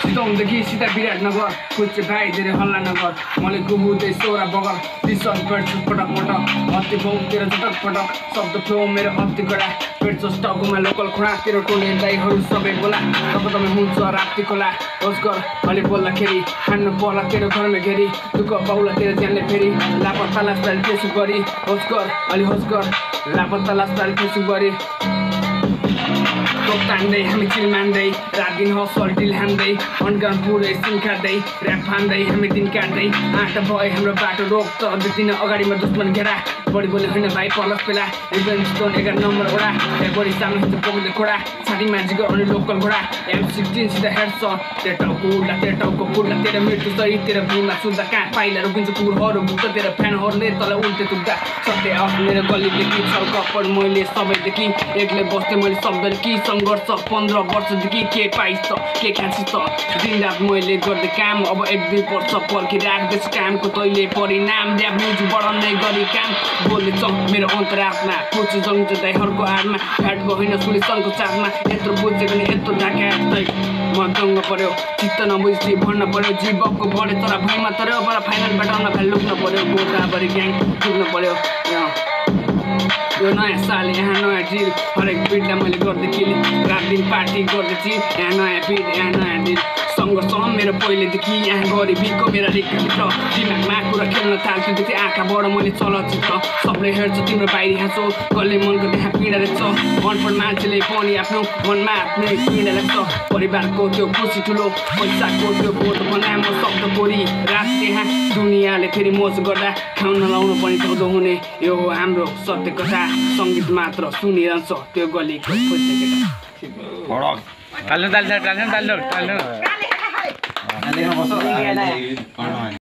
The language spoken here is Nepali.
चितौनदेखि सीधा विराटनगर कुचे भाइ धेरै हल्ला नगर मैले गुबुँदै सोरा बगर टिसन पेट्छु पटक पटक हत्ती बाउतिर झटक पटक शब्द फ्लो मेरो हत्ती गडा पेट्छु स्टकमा लोकल खोडा तेरो टोली दाइहरू सबै बोला तपाईँ हुन्छ राप्ती खोला होस गर अलि बोल्दाखेरि खानु पर्ला तेरो घरमा घेरी दुःख पाउला तेरो ज्यानले फेरि लापत्ता लास्टाइल फेसबुक गरी होस गर अलि होस गर लापत्ता लास्टाइल फेसबुक गरी टोक तान्दै हामी चिल मान्दै रात दिन हसल डिल हान्दै अन्डग्राउन्ड पुरै सिम खाँदै ऱ्याप फान्दै हामी दिन काट्दै आँटा भयो हाम्रो बाटो रोक तर 2 दिन अगाडिमा दुश्मन घेरा बढी बोल्ने होइन भाइ पलस पेला रिभेन्ज स्टोन 11 नम्बर ओडा बढी सामने पोक्दै खोडा साठी मान्छेको अनि लोकल घोडा M16 सिधा हेर्छ तेरो टाउको फुल्ला तेरो मृत्यु सही तेरो भुइँमा सुत्दा कहाँ पाइला रोकिन्छ कुकुरहरू भुक्छ तेरो फ्यानहरूले तल उल्टे तुक्दा सत्य आफ मेरो गल्लीदेखि छल कपड मैले सबैदेखि एक्लै बस्थेँ मैले शब्दले कि सङ्घर्ष 15 वर्षदेखि के पाइस् त के खाँचिस् त दिनरात मैले गर्दै काम अब 1-2 वर्ष पर्खी राख्दैछु कामको तैले परिणाम ल्याब म्युजिक बढाउने गरी काम बोल्ने छ मेरो अन्तरात्मा पुछु जङ्गजदाइहरूको आडमा घाटको होइन सुलेसनको चाडमा यत्रो बुझेको नि यत्रो ढाका म दङ्ग पर्यो चित्त नबुझी भन्न पर्यो जीवको बढे तर भुइँमा तर बडा फाइनलबाट नखाइ लुक्न पर्यो गोदावरी ग्याङ पुग्न पर्यो यो नयाँ साल यहाँ नयाँ ड्रिल हरेक बिटलाई मैले गर्दै किल रात दिन पार्टी गर्दैछु यहाँ नयाँ बिट यहाँ नयाँ ड्रिल सङ्घर्ष मेरो पहिलेदेखि यहाँ गरिबीको मेरो रेखाभित्र दिमागमा कुरा खेल्न थाल्थ्यो आँखाबाट मैले चलचित्र सबले हेर्छ तिम्रो बाहिरी हाँसो कसले मनको त्यहाँ पीडा रहेछ अनपढ मान्छेले पनि आफ्नो मनमा आफ्नै पीडा लाग्छ परिवारको त्यो खुसी ठुलो पैसाको त्यो बोट बनाए म शब्द कोरी रात त्यहाँ दुनियाँले फेरि मोज गर्दा खाउन लाउनु पनि धौधो हुने यो हो हाम्रो सत्य कथा सङ्गीत मात्र सुनिरहन्छ त्यो गलीको खोज्ने केटा